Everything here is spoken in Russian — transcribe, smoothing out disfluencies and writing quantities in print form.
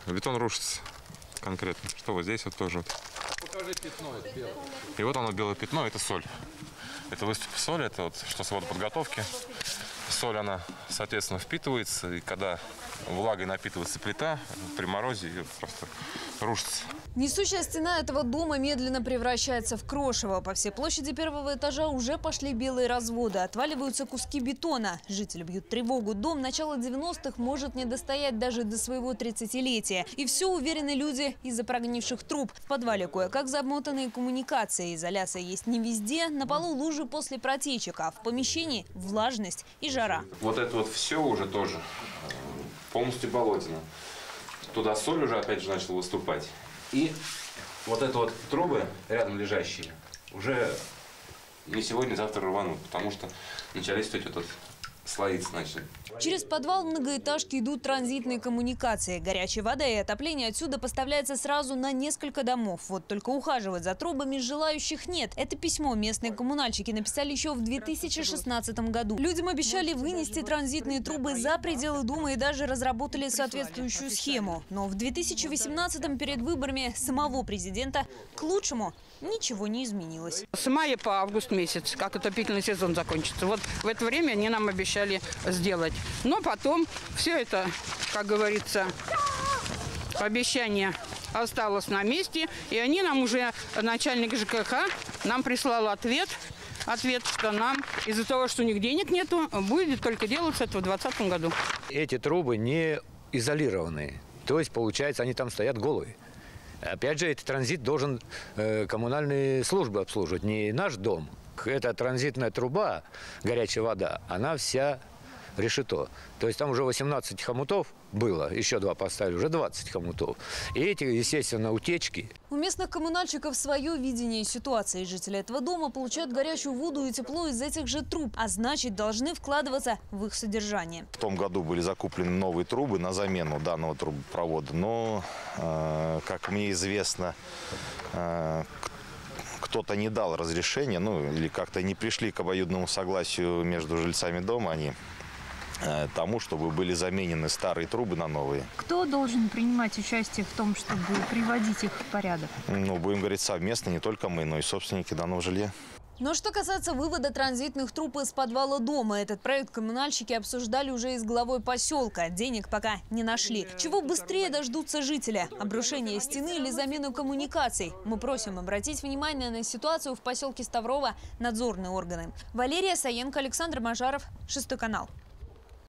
бетон рушится конкретно. Что вот здесь вот тоже. Покажи пятно, это белое. И вот оно, белое пятно, это соль. Это выступ соли, это вот что с водоподготовки. Соль, она, соответственно, впитывается, и когда влагой напитывается плита, при морозе ее просто рушится. Несущая стена этого дома медленно превращается в крошево. По всей площади первого этажа уже пошли белые разводы. Отваливаются куски бетона. Жители бьют тревогу. Дом начала 90-х может не достоять даже до своего 30-летия. И все, уверены люди, из-за прогнивших труб. В подвале кое-как замотанные коммуникации. Изоляция есть не везде. На полу лужи после протечек, а в помещении влажность и жара. Вот это вот все уже тоже полностью болотина. Туда соль уже опять же начала выступать. И вот это вот трубы рядом лежащие уже не сегодня, завтра рванут, потому что начались вот этот слоиться начали. Через подвал многоэтажки идут транзитные коммуникации. Горячая вода и отопление отсюда поставляется сразу на несколько домов. Вот только ухаживать за трубами желающих нет. Это письмо местные коммунальщики написали еще в 2016 году. Людям обещали вынести транзитные трубы за пределы дома и даже разработали соответствующую схему. Но в 2018 перед выборами самого президента к лучшему ничего не изменилось. С мая по август месяц, как отопительный сезон закончится. Вот в это время они нам обещали сделать. Но потом все это, как говорится, обещание осталось на месте. И они нам уже, начальник ЖКХ, нам прислал ответ, что нам из-за того, что у них денег нету, будет только делаться это в 2020 году. Эти трубы не изолированные. То есть, получается, они там стоят голые. Опять же, этот транзит должен коммунальные службы обслуживать, не наш дом. Эта транзитная труба, горячая вода, она вся решето. То есть там уже 18 хомутов было, еще 2 поставили, уже 20 хомутов. И эти, естественно, утечки. У местных коммунальщиков свое видение ситуации. Жители этого дома получают горячую воду и тепло из этих же труб, а значит, должны вкладываться в их содержание. В том году были закуплены новые трубы на замену данного трубопровода, но, как мне известно, кто-то не дал разрешения, или как-то не пришли к обоюдному согласию между жильцами дома, они тому, чтобы были заменены старые трубы на новые. Кто должен принимать участие в том, чтобы приводить их в порядок? Будем говорить совместно, не только мы, но и собственники данного жилья. Но что касается вывода транзитных труб из подвала дома, этот проект коммунальщики обсуждали уже и с главой поселка. Денег пока не нашли. Чего быстрее дождутся жители? Обрушение стены или замену коммуникаций? Мы просим обратить внимание на ситуацию в поселке Ставрово надзорные органы. Валерия Саенко, Александр Мажаров, 6 канал.